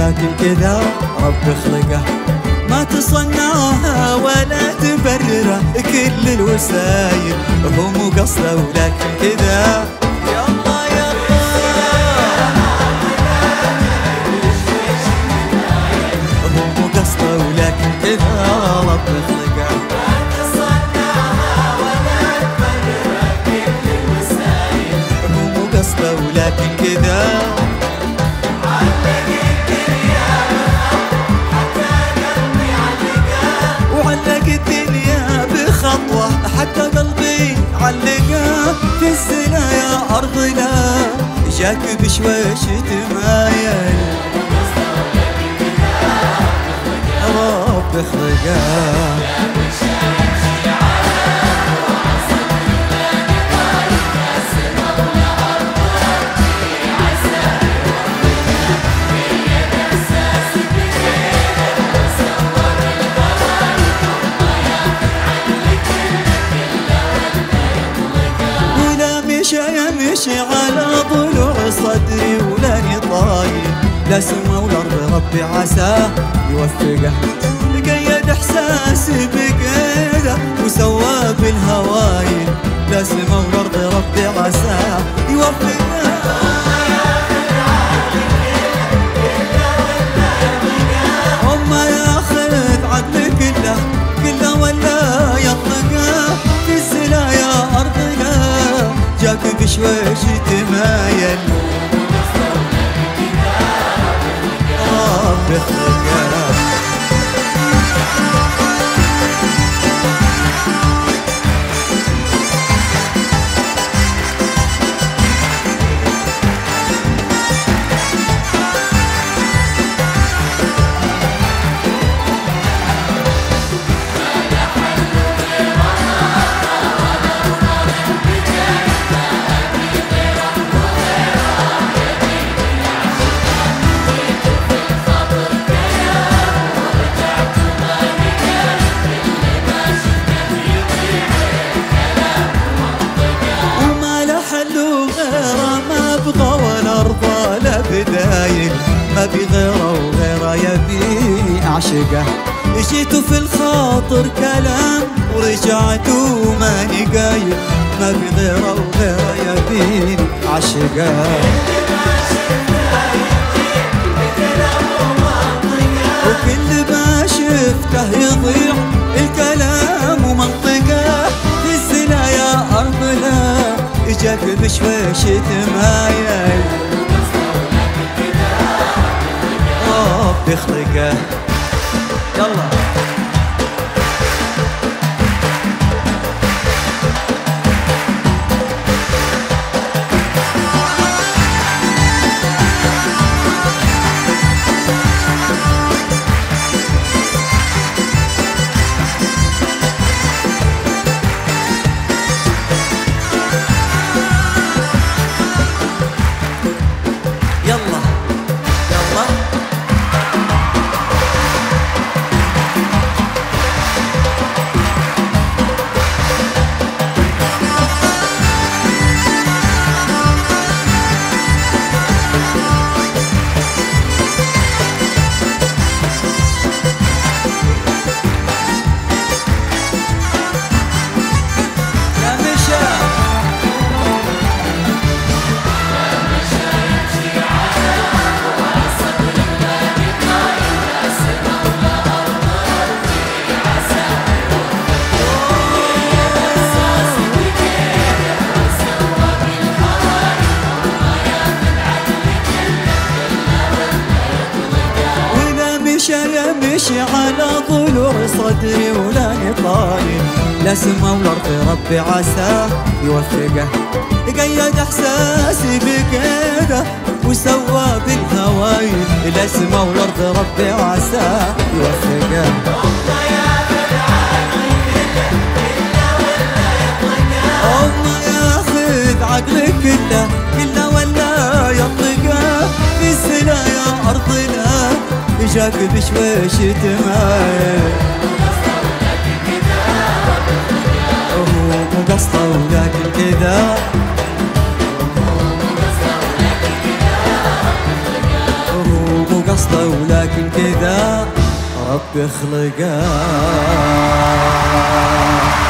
ولكن كذا رب خلقه، ما تصنعها ولا تبرره، كل الوسايل هو مو قصده ولكن كذا. يلا يلا هو مو قصده ولكن كذا رب خلقه، ما تصنعها ولا تبرره، كل الوسايل هو مو قصده ولكن كذا. خطوة حتى قلبي علقه، في الزنا يا أرضنا جاك بشويش تمايل، رب خلقه. يمشي على ضلوع صدري ولاني طاير، لا سما والارض ربي عساه يوفقه، قيد احساسي بقيده وسواه بالهوايل، لا سما والارض ربي عساه يوفقه. وما ياخذ عدل كله ولا يطلقه، في الزنا يا ارضنا جاك بشويش تمايل، رب خلقه. بدايل ما بغيره وغيره يبي أعشقه، جيت في الخاطر كلام ورجعت وماني قايل، ما بغيره وغيره يبي أعشقه. وكل ما شفته يضيع الكلام ومنطقه، في الزنا يا أرضنا جاك بشويش تمايل، رب خلقه. يلا يمشي على ضلوع صدري ولاني طاير، لا سما والارض ربي عساه يوفقه، قيد احساسي بكيده وسوى بالهوايل، لا سما والارض ربي عساه يوفقه. الله ياخذ عقلك كله ولا يطلقه، في الزنا يا ارضنا جاك بشويش تمايل، هو مو قصده ولكن كذا، هو مو قصده ولكن كذا ربي خلقه.